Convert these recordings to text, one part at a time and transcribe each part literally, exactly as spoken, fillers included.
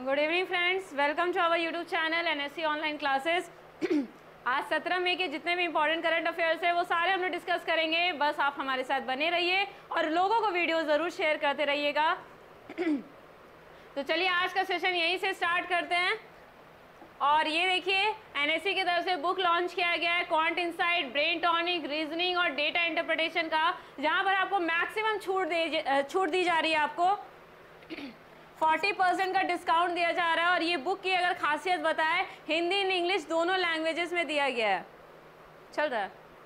Good evening friends, welcome to our YouTube channel NSC online classes. आज सत्रह मई के जितने भी इंपॉर्टेंट करंट अफेयर्स है वो सारे हम लोग डिस्कस करेंगे। बस आप हमारे साथ बने रहिए और लोगों को वीडियो ज़रूर शेयर करते रहिएगा। तो चलिए आज का सेशन यहीं से स्टार्ट करते हैं। और ये देखिए एनएससी की तरफ से बुक लॉन्च किया गया है quant insight, brain tonic, reasoning और डेटा इंटरप्रिटेशन का, जहाँ पर आपको मैक्सिमम छूट दे छूट दी जा रही है। आपको चालीस परसेंट का डिस्काउंट दिया जा रहा है। और ये बुक की अगर खासियत बताएं, हिंदी एंड इंग्लिश दोनों लैंग्वेजेस में दिया गया है। चल रहा है,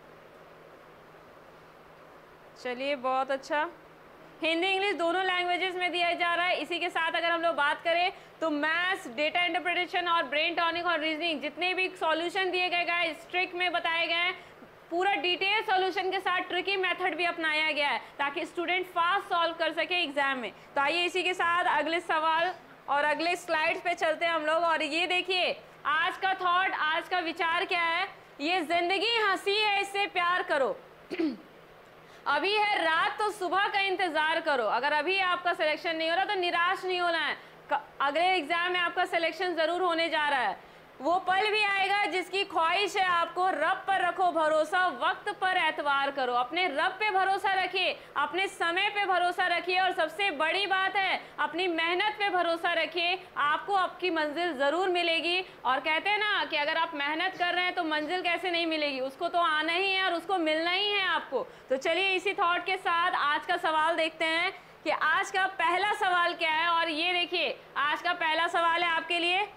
चलिए बहुत अच्छा। हिंदी इंग्लिश दोनों लैंग्वेजेस में दिया जा रहा है। इसी के साथ अगर हम लोग बात करें तो मैथ्स, डेटा इंटरप्रिटेशन और ब्रेन टॉनिक और रीजनिंग जितने भी सॉल्यूशन दिए गए हैं स्ट्रिक में बताए गए हैं, पूरा डिटेल सॉल्यूशन के साथ ट्रिकी मेथड भी अपनाया गया है ताकि स्टूडेंट फास्ट सॉल्व कर सके एग्जाम में। तो आइए इसी के साथ अगले सवाल और अगले स्लाइड्स पे चलते हैं हम लोग। और ये देखिए आज का थॉट, आज का विचार क्या है। ये जिंदगी हंसी है, इससे प्यार करो। अभी है रात तो सुबह का इंतजार करो। अगर अभी आपका सिलेक्शन नहीं हो रहा तो निराश नहीं होना है, अगले एग्जाम में आपका सिलेक्शन जरूर होने जा रहा है। वो पल भी आएगा जिसकी ख्वाहिश है आपको। रब पर रखो भरोसा, वक्त पर एतवार करो। अपने रब पे भरोसा रखिए, अपने समय पे भरोसा रखिए और सबसे बड़ी बात है अपनी मेहनत पे भरोसा रखिए। आपको आपकी मंजिल ज़रूर मिलेगी। और कहते हैं ना कि अगर आप मेहनत कर रहे हैं तो मंजिल कैसे नहीं मिलेगी, उसको तो आना ही है और उसको मिलना ही है आपको। तो चलिए इसी थॉट के साथ आज का सवाल देखते हैं कि आज का पहला सवाल क्या है। और ये देखिए आज का पहला सवाल है आपके लिए।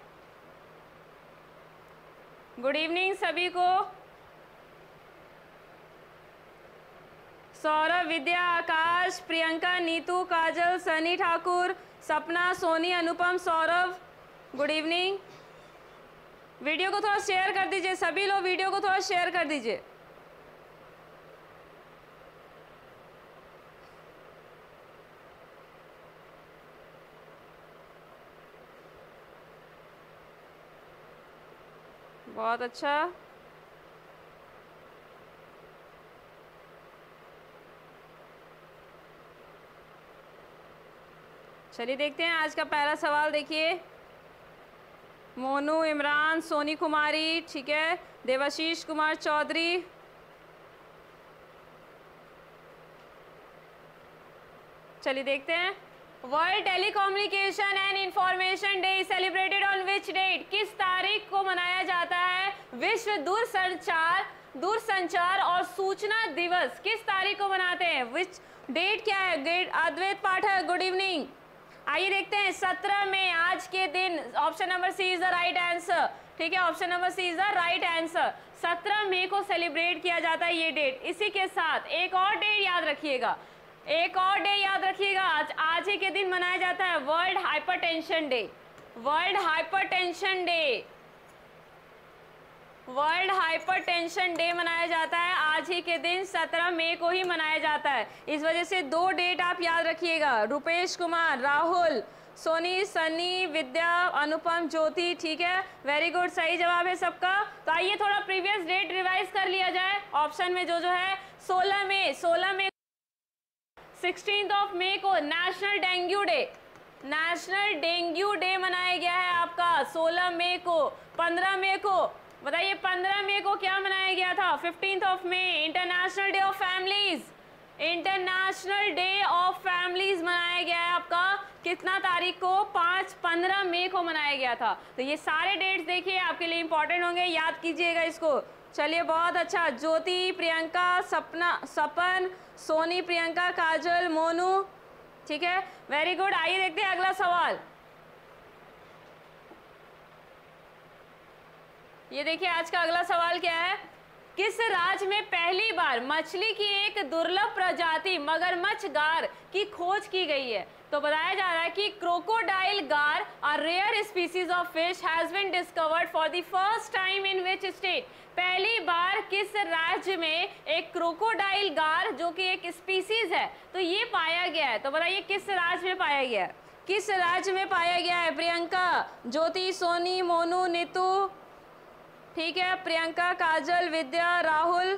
गुड इवनिंग सभी को। सौरभ, विद्या, आकाश, प्रियंका, नीतू, काजल, Sunny Thakur, Sapna, Soni, Anupam, Saurabh, good evening. Video को थोड़ा शेयर कर दीजिए, सभी लोग वीडियो को थोड़ा शेयर कर दीजिए। बहुत अच्छा। चलिए देखते हैं आज का पहला सवाल। देखिए मोनू, इमरान, सोनी कुमारी, ठीक है, देवाशीष कुमार चौधरी। चलिए देखते हैं। World telecommunication and information day celebrated on which date? किस तारीख को मनाया जाता है विश्व दूरसंचार दूरसंचार और सूचना दिवस? किस तारीख को मनाते हैं? विच डेट क्या है? Great Advait Pathak, good evening. आइए देखते हैं। सत्रह मई आज के दिन। Option number C is the right answer. ठीक है, option number C is the right answer. सत्रह मई को सेलिब्रेट किया जाता है ये डेट। इसी के साथ एक और डेट याद रखिएगा, एक और डे याद रखिएगा। आज आज ही के दिन मनाया जाता है world hypertension day. World hypertension day world hypertension day मनाया जाता है आज ही के दिन, सत्रह मई को ही मनाया जाता है। इस वजह से दो डेट आप याद रखिएगा। रुपेश कुमार, राहुल, सोनी, सनी, विद्या, अनुपम, ज्योति, ठीक है, वेरी गुड, सही जवाब है सबका। तो आइए थोड़ा प्रीवियस डेट रिवाइज कर लिया जाए। ऑप्शन में जो जो है सोलह मई सोलह मई सिक्सटीन्थ ऑफ मई को national dengue day national dengue day मनाया गया है आपका सोलह मई को। पंद्रह मई को बताइए, पंद्रह मई को क्या मनाया गया था? Fifteenth of May international day of families international day of families मनाया गया है आपका। कितना तारीख को? पाँच पंद्रह मई को मनाया गया था। तो ये सारे डेट्स देखिए आपके लिए इंपॉर्टेंट होंगे, याद कीजिएगा इसको। चलिए बहुत अच्छा। ज्योति, प्रियंका, सपना, सपन, सोनी, प्रियंका, काजल, मोनू, ठीक है, वेरी गुड। आइए देखते हैं अगला सवाल। ये देखिए आज का अगला सवाल क्या है। किस राज्य में पहली बार मछली की एक दुर्लभ प्रजाति मगरमच्छ गार की खोज की गई है? तो बताया जा रहा है कि crocodile gar, a rare species of fish, has been discovered for the first time in which state? पहली बार किस राज्य में एक क्रोकोडाइल गार जो कि एक स्पीसीज है तो ये पाया गया है? तो बताइए किस राज्य में पाया गया है? किस राज्य में पाया गया है? प्रियंका, ज्योति, सोनी, मोनू, नीतू, ठीक है, प्रियंका, काजल, विद्या, राहुल,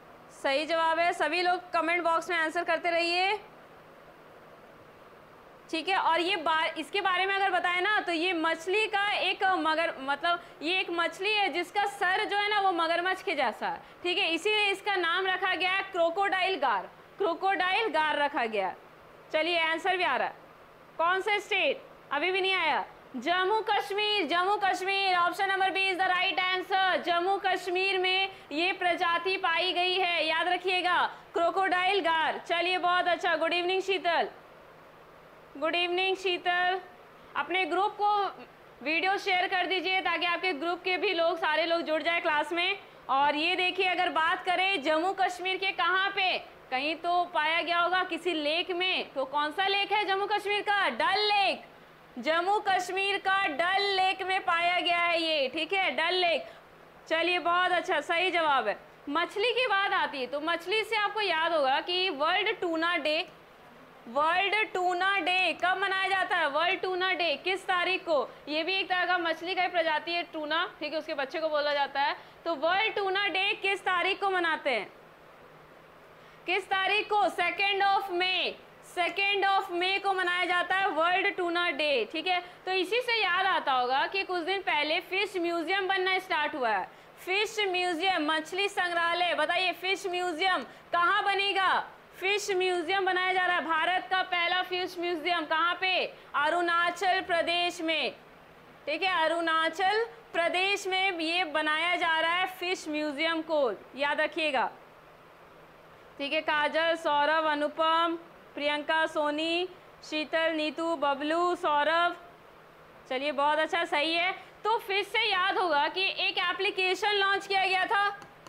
सही जवाब है। सभी लोग कमेंट बॉक्स में आंसर करते रहिए। ठीक है। और ये बा, इसके बारे में अगर बताए ना तो ये मछली का एक मगर मतलब ये एक मछली है जिसका सर जो है ना वो मगरमच्छ के जैसा है, ठीक है, इसीलिए इसका नाम रखा गया है क्रोकोडाइल गार, क्रोकोडाइल गार रखा गया। चलिए आंसर भी आ रहा है। कौन सा स्टेट, अभी भी नहीं आया, Jammu Kashmir, Jammu Kashmir, option number B is the right answer. Jammu Kashmir में ये प्रजाति पाई गई है, याद रखिएगा, क्रोकोडाइल गार। चलिए बहुत अच्छा, good evening Sheetal, good evening Sheetal. अपने ग्रुप को वीडियो शेयर कर दीजिए ताकि आपके ग्रुप के भी लोग सारे लोग जुड़ जाए क्लास में। और ये देखिए अगर बात करें जम्मू कश्मीर के कहाँ पे, कहीं तो पाया गया होगा किसी लेक में, तो कौन सा लेक है जम्मू कश्मीर का, डल लेक, जम्मू कश्मीर का डल लेक में पाया गया है ये, ठीक है, डल लेक। चलिए बहुत अच्छा, सही जवाब है। मछली की बात आती है तो मछली से आपको याद होगा कि world tuna day, world tuna day कब मनाया जाता है, वर्ल्ड टूना डे किस तारीख को, ये भी एक तरह का मछली का प्रजाति है टूना, ठीक है, उसके बच्चे को बोला जाता है। तो वर्ल्ड टूना डे किस तारीख को मनाते हैं, किस तारीख को, second of May, second of May को मनाया जाता है वर्ल्ड टूना डे, ठीक है। तो इसी से याद आता होगा कि कुछ दिन पहले फिश म्यूजियम बनना स्टार्ट हुआ है, फिश म्यूजियम, मछली संग्रहालय। बताइए फिश म्यूजियम कहाँ बनेगा, फिश म्यूजियम बनाया जा रहा है, भारत का पहला फिश म्यूजियम कहाँ पे, अरुणाचल प्रदेश में, ठीक है, अरुणाचल प्रदेश में ये बनाया जा रहा है फिश म्यूजियम को, याद रखिएगा, ठीक है। काजल, सौरभ, अनुपम, प्रियंका, सोनी, शीतल, नीतू, बबलू, सौरभ, चलिए बहुत अच्छा, सही है। तो फिश से याद होगा कि एक एप्लीकेशन लॉन्च किया गया था,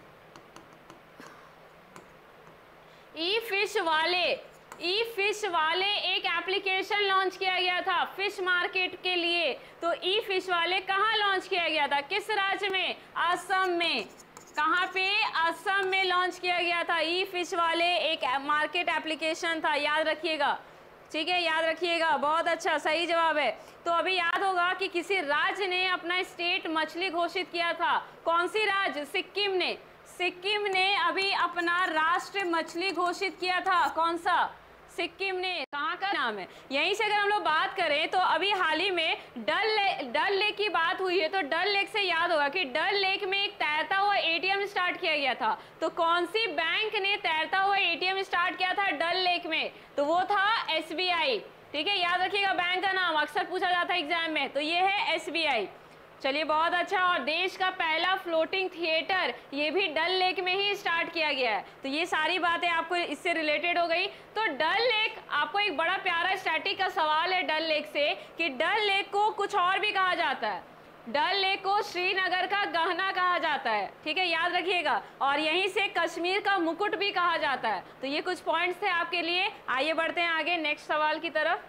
ई फिश वाले, ई फिश वाले एक एप्लीकेशन लॉन्च किया गया था फिश मार्केट के लिए। तो ई फिश वाले कहाँ लॉन्च किया गया था, किस राज्य में, असम में, कहाँ पे, असम में लॉन्च किया गया था। ई फिश वाले एक मार्केट एप्लीकेशन था, याद रखिएगा, ठीक है, याद रखिएगा, बहुत अच्छा, सही जवाब है। तो अभी याद होगा कि किसी राज्य ने अपना स्टेट मछली घोषित किया था, कौन सी राज्य, सिक्किम ने, सिक्किम ने अभी अपना राष्ट्र मछली घोषित किया था, कौन सा, सिक्किम ने। कहाँ का नाम है, यहीं से अगर हम लोग बात करें तो अभी हाल ही में डल ले, डल लेक की बात हुई है, तो डल लेक से याद होगा कि डल लेक में एक तैरता हुआ एटीएम स्टार्ट किया गया था। तो कौन सी बैंक ने तैरता हुआ एटीएम स्टार्ट किया था डल लेक में, तो वो था एसबीआई, ठीक है, याद रखिएगा बैंक का नाम अक्सर पूछा जाता है एग्जाम में, तो ये है एसबीआई। चलिए बहुत अच्छा। और देश का पहला फ्लोटिंग थिएटर ये भी डल लेक में ही स्टार्ट किया गया है। तो ये सारी बातें आपको इससे रिलेटेड हो गई। तो डल लेक, आपको एक बड़ा प्यारा स्टैटिक का सवाल है डल लेक से कि डल लेक को कुछ और भी कहा जाता है, डल लेक को श्रीनगर का गहना कहा जाता है, ठीक है, याद रखिएगा। और यहीं से कश्मीर का मुकुट भी कहा जाता है। तो ये कुछ पॉइंट्स थे आपके लिए। आइए बढ़ते हैं आगे नेक्स्ट सवाल की तरफ।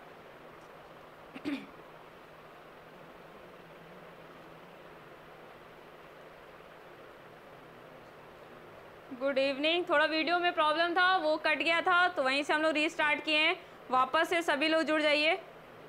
Good evening. थोड़ा वीडियो में प्रॉब्लम था, वो कट गया था, तो वहीं से हम लोग रीस्टार्ट किए हैं। वापस से सभी लोग जुड़ जाइए।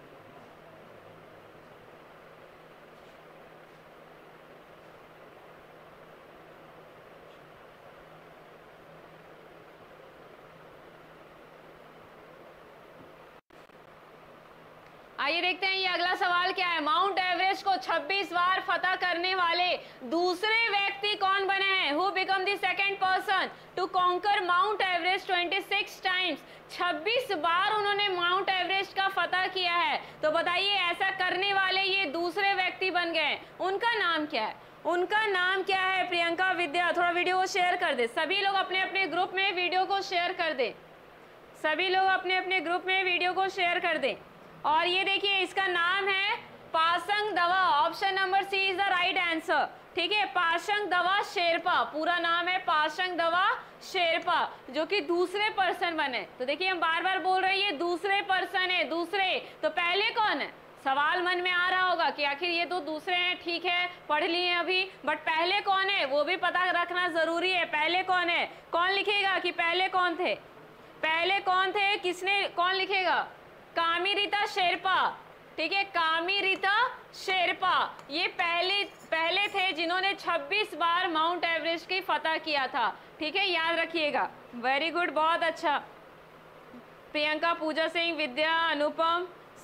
आइए देखते हैं ये अगला सवाल क्या है। माउंट एवरेस्ट को छब्बीस बार फतह करने वाले दूसरे व्यक्ति कौन बने हैं? Who become the second person to conquer mount Everest छब्बीस टाइम्स। छब्बीस बार उन्होंने माउंट एवरेस्ट का फतह किया है। तो बताइए ऐसा करने वाले ये दूसरे व्यक्ति बन गए, उनका नाम क्या है? उनका नाम क्या है? प्रियंका, विद्या, थोड़ा वीडियो को शेयर कर दे। सभी लोग अपने अपने ग्रुप में वीडियो को शेयर कर दे। सभी लोग अपने अपने ग्रुप में वीडियो को शेयर कर दें। और ये देखिए इसका नाम है Pasang Dawa. Option number C is the right answer. ठीक है, पासंग दवा शेरपा, पूरा नाम है पासंग दवा शेरपा, जो कि दूसरे पर्सन बने। तो देखिए हम बार बार बोल रहे हैं ये दूसरे पर्सन है, दूसरे। तो पहले कौन है? सवाल मन में आ रहा होगा कि आखिर ये तो दूसरे हैं, ठीक है पढ़ लिए अभी, बट पहले कौन है वो भी पता रखना जरूरी है। पहले कौन है? कौन लिखेगा कि पहले कौन थे? पहले कौन थे? किसने, कौन लिखेगा? कामिरीता शेरपा। ठीक है, कामिरीता शेरपा ये पहले पहले थे जिन्होंने छब्बीस बार माउंट एवरेस्ट की फतह किया था। ठीक है, याद रखिएगा। वेरी गुड, बहुत अच्छा। प्रियंका, पूजा सिंह, विद्या, अनुपम,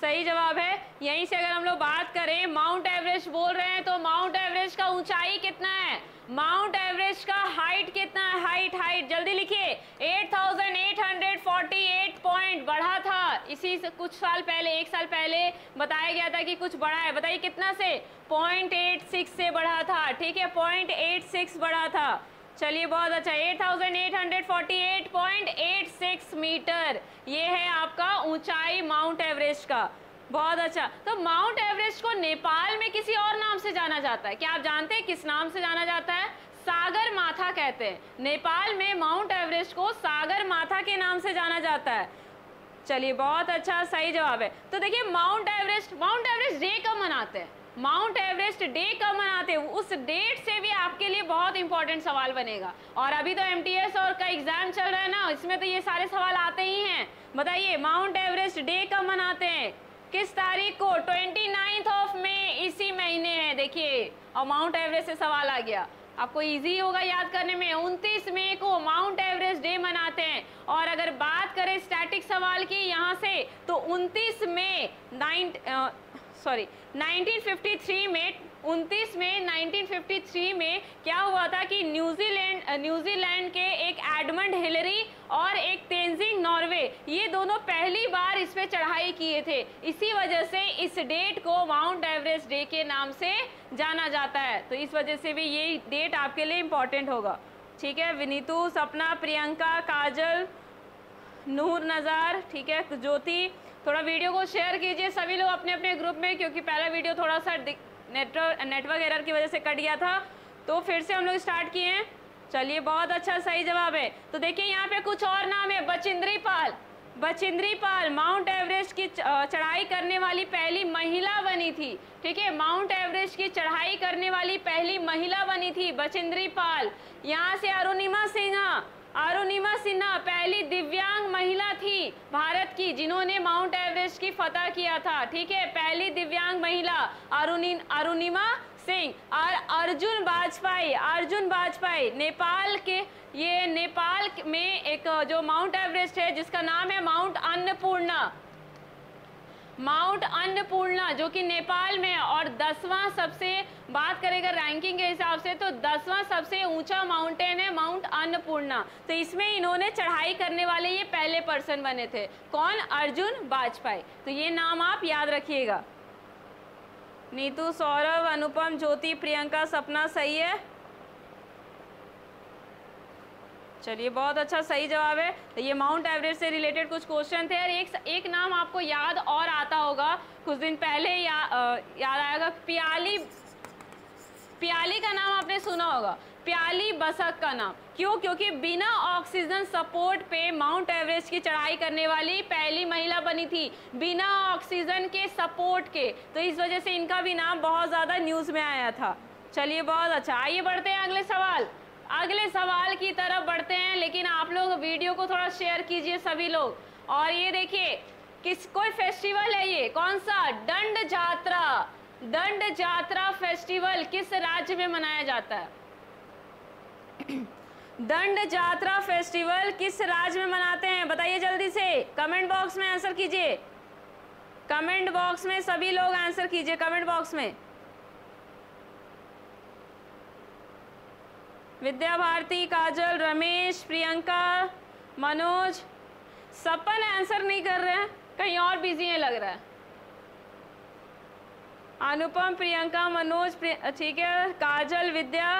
सही जवाब है। यहीं से अगर हम लोग बात करें, माउंट एवरेस्ट बोल रहे हैं तो माउंट एवरेस्ट का ऊंचाई कितना है, माउंट एवरेस्ट का हाइट कितना है, हाइट हाइट जल्दी लिखिए, आठ हज़ार आठ सौ अड़तालीस पॉइंट बढ़ा था इसी से कुछ साल पहले, एक साल पहले बताया गया था कि कुछ बढ़ा है, बताइए कितना से, पॉइंट एट सिक्स से बढ़ा था, ठीक है, पॉइंट एट सिक्स बढ़ा था। चलिए बहुत अच्छा, आठ हज़ार आठ सौ अड़तालीस पॉइंट आठ सिक्स मीटर ये है आपका ऊंचाई माउंट एवरेस्ट का। बहुत अच्छा, तो माउंट एवरेस्ट को नेपाल में किसी और नाम से जाना जाता है, क्या आप जानते हैं किस नाम से जाना जाता है, सागर माथा कहते हैं। नेपाल में माउंट एवरेस्ट को सागर माथा के नाम से जाना जाता है। चलिए बहुत अच्छा, सही जवाब है। तो देखिए mount Everest, mount Everest day कब मनाते हैं, माउंट एवरेस्ट डे कब मनाते हैं, उस डेट से भी आपके लिए बहुत इंपॉर्टेंट सवाल बनेगा। और अभी तो एमटीएस और का एग्जाम चल रहा है ना, इसमें तो ये सारे सवाल आते ही हैं। बताइए माउंट एवरेस्ट डे कब मनाते हैं, किस तारीख को, उनतीस ऑफ मई, इसी महीने है देखिए, और माउंट एवरेस्ट से सवाल आ गया, आपको इजी होगा याद करने में। उनतीस मई को माउंट एवरेस्ट डे मनाते हैं। और अगर बात करें स्टैटिक सवाल की यहाँ से, तो उनतीस मई nine sorry nineteen fifty three में, उनतीस मई नाइनटीन फिफ्टी थ्री में क्या हुआ था कि न्यूजीलैंड न्यूजीलैंड के एक एडमंड हिलरी और एक तेंजिंग नॉर्वे, ये दोनों पहली बार इस पे चढ़ाई किए थे। इसी वजह से इस डेट को माउंट एवरेस्ट डे के नाम से जाना जाता है। तो इस वजह से भी ये डेट आपके लिए इम्पॉर्टेंट होगा। ठीक है, विनीतू, सपना, प्रियंका, काजल, नूर नज़ार, ठीक है, ज्योति, थोड़ा वीडियो को शेयर कीजिए सभी लोग अपने अपने ग्रुप में, क्योंकि पहला वीडियो थोड़ा सा नेटवर्क नेटवर्क एरर की वजह से कट गया था, तो फिर से हम लोग स्टार्ट किए हैं। चलिए बहुत अच्छा, सही जवाब है। तो देखिए यहाँ पे कुछ और नाम है, बचिंद्री पाल, बचिंद्री पाल माउंट एवरेस्ट की चढ़ाई करने वाली पहली महिला बनी थी। ठीक है, माउंट एवरेस्ट की चढ़ाई करने वाली पहली महिला बनी थी बचिंद्री पाल। यहाँ से अरुणिमा सिन्हा, अरुणिमा सिन्हा पहली दिव्यांग महिला थी भारत की जिन्होंने माउंट एवरेस्ट की फतह किया था। ठीक है, पहली दिव्यांग महिला अरुणि अरुणिमा सिंह। और अर्जुन वाजपेयी, अर्जुन वाजपेयी नेपाल के, ये नेपाल में एक जो माउंट एवरेस्ट है जिसका नाम है माउंट अन्नपूर्णा, माउंट अन्नपूर्णा जो कि नेपाल में है। और दसवां सबसे बात करेगा रैंकिंग के हिसाब से तो दसवां सबसे ऊंचा माउंटेन है माउंट अन्नपूर्णा। तो इसमें इन्होंने चढ़ाई करने वाले ये पहले पर्सन बने थे, कौन, अर्जुन वाजपेयी। तो ये नाम आप याद रखिएगा। नीतू, सौरभ, अनुपम, ज्योति, प्रियंका, सपना, सही है। चलिए बहुत अच्छा, सही जवाब है। तो ये माउंट एवरेस्ट से रिलेटेड कुछ क्वेश्चन थे। और एक एक नाम आपको याद और आता होगा, कुछ दिन पहले या, आ, याद आएगा, प्याली, प्याली का नाम आपने सुना होगा, प्याली बसक का नाम। क्यों? क्योंकि बिना ऑक्सीजन सपोर्ट पे माउंट एवरेस्ट की चढ़ाई करने वाली पहली महिला बनी थी, बिना ऑक्सीजन के सपोर्ट के। तो इस वजह से इनका भी नाम बहुत ज़्यादा न्यूज़ में आया था। चलिए बहुत अच्छा, आइए बढ़ते हैं अगले सवाल, अगले सवाल की तरफ बढ़ते हैं। लेकिन आप लोग वीडियो को थोड़ा शेयर कीजिए सभी लोग। और ये देखिए किस, कोई फेस्टिवल है ये, कौन सा, दंड यात्रा, दंड यात्रा फेस्टिवल किस राज्य में मनाया जाता है? दंड यात्रा फेस्टिवल किस राज्य में मनाते हैं, बताइए जल्दी से, कमेंट बॉक्स में आंसर कीजिए, कमेंट बॉक्स में सभी लोग आंसर कीजिए, कमेंट बॉक्स में। विद्या भारती, काजल, रमेश, प्रियंका, मनोज, सपन आंसर नहीं कर रहे हैं, कहीं और बिजी है लग रहा है। अनुपम, प्रियंका, मनोज, ठीक है, काजल, विद्या,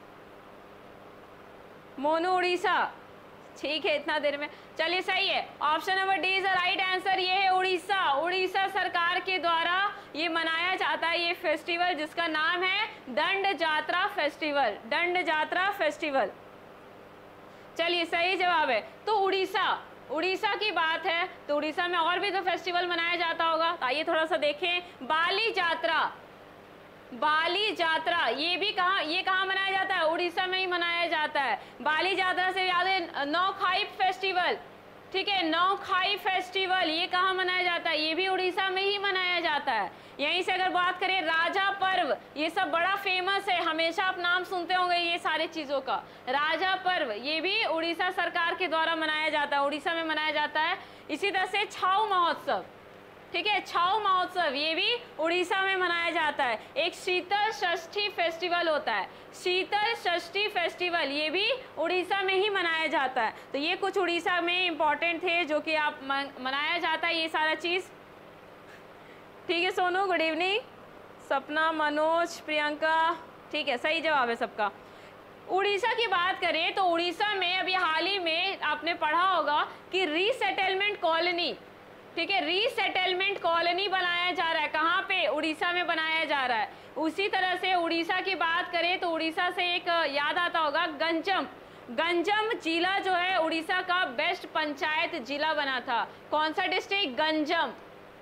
मोनू, उड़ीसा, ठीक है, इतना देर में। चलिए सही है, option number D is the right answer. ये है उड़ीसा, उड़ीसा सरकार के द्वारा ये मनाया जाता है ये फेस्टिवल, जिसका नाम है दंड यात्रा फेस्टिवल, दंड यात्रा फेस्टिवल। चलिए सही जवाब है। तो उड़ीसा, उड़ीसा की बात है तो उड़ीसा में और भी तो फेस्टिवल मनाया जाता होगा। तो आइए थोड़ा सा देखें, बाली यात्रा, बाली यात्रा ये भी कहाँ, ये कहाँ मनाया जाता है, उड़ीसा में ही मनाया जाता है। बाली यात्रा से याद है नौखाई फेस्टिवल, ठीक है, नौखाई फेस्टिवल ये कहाँ मनाया जाता है, ये भी उड़ीसा में ही मनाया जाता है। यहीं से अगर बात करें राजा पर्व, ये सब बड़ा फेमस है, हमेशा आप नाम सुनते होंगे ये सारी चीज़ों का। राजा पर्व ये भी उड़ीसा सरकार के द्वारा मनाया जाता है, उड़ीसा में मनाया जाता है। इसी तरह से छाऊ महोत्सव, ठीक है। छाऊ महोत्सव ये भी उड़ीसा में मनाया जाता है। एक शीतल षष्ठी फेस्टिवल होता है, शीतल षष्ठी फेस्टिवल ये भी उड़ीसा में ही मनाया जाता है। तो ये कुछ उड़ीसा में इम्पॉर्टेंट थे जो कि आप मनाया जाता है ये सारा चीज़। ठीक है सोनू, गुड इवनिंग। सपना, मनोज, प्रियंका, ठीक है, सही जवाब है सबका। उड़ीसा की बात करें तो उड़ीसा में अभी हाल ही में आपने पढ़ा होगा कि रीसेटलमेंट कॉलोनी, ठीक है, रीसेटलमेंट कॉलोनी बनाया जा रहा है। कहाँ पे? उड़ीसा में बनाया जा रहा है। उसी तरह से उड़ीसा की बात करें तो उड़ीसा से एक याद आता होगा गंजम, गंजम जिला जो है उड़ीसा का बेस्ट पंचायत जिला बना था। कौन सा डिस्ट्रिक्ट? गंजम।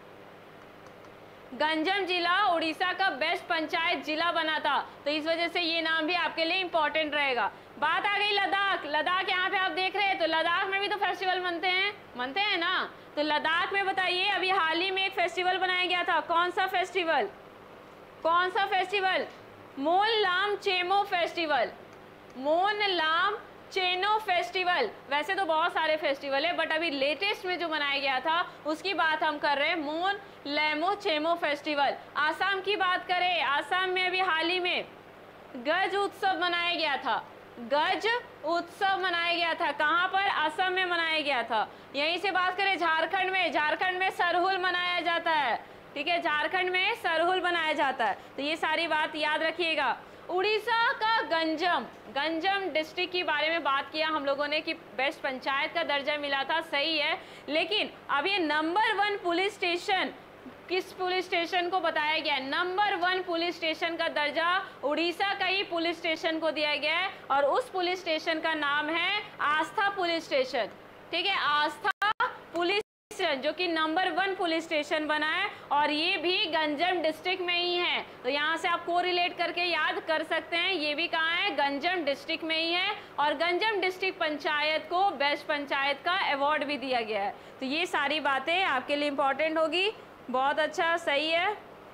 गंजम जिला उड़ीसा का बेस्ट पंचायत जिला बना था, तो इस वजह से ये नाम भी आपके लिए इम्पोर्टेंट रहेगा। बात आ गई लद्दाख। लद्दाख यहाँ पे आप देख रहे हैं, तो लद्दाख में भी तो फेस्टिवल मनते हैं, मनते हैं ना। तो लद्दाख में बताइए अभी हाल ही में एक फेस्टिवल बनाया गया था। कौन सा फेस्टिवल? कौन सा फेस्टिवल? मोन लाम चेमो फेस्टिवल। मोन लाम चेनो फेस्टिवल। वैसे तो बहुत सारे फेस्टिवल है, बट अभी लेटेस्ट में जो मनाया गया था उसकी बात हम कर रहे हैं, मोन लैमो चेमो फेस्टिवल। आसाम की बात करें, आसाम में अभी हाल ही में गज उत्सव मनाया गया था। गज उत्सव मनाया गया था। कहाँ पर? असम में मनाया गया था। यहीं से बात करें झारखंड में, झारखंड में सरहुल मनाया जाता है, ठीक है, झारखंड में सरहुल मनाया जाता है। तो ये सारी बात याद रखिएगा। उड़ीसा का गंजम, गंजम डिस्ट्रिक्ट के बारे में बात किया हम लोगों ने कि बेस्ट पंचायत का दर्जा मिला था, सही है, लेकिन अब ये नंबर वन पुलिस स्टेशन किस पुलिस स्टेशन को बताया गया है? नंबर वन पुलिस स्टेशन का दर्जा उड़ीसा का ही पुलिस स्टेशन को दिया गया है, और उस पुलिस स्टेशन का नाम है आस्था पुलिस स्टेशन, ठीक है, आस्था पुलिस स्टेशन, जो कि नंबर वन पुलिस स्टेशन बना है, और ये भी गंजम डिस्ट्रिक्ट में ही है। तो यहाँ से आप को रिलेट करके याद कर सकते हैं, ये भी कहाँ है? गंजम डिस्ट्रिक्ट में ही है, और गंजम डिस्ट्रिक्ट पंचायत को बेस्ट पंचायत का अवार्ड भी दिया गया है। तो ये सारी बातें आपके लिए इंपॉर्टेंट होगी। बहुत अच्छा, सही है,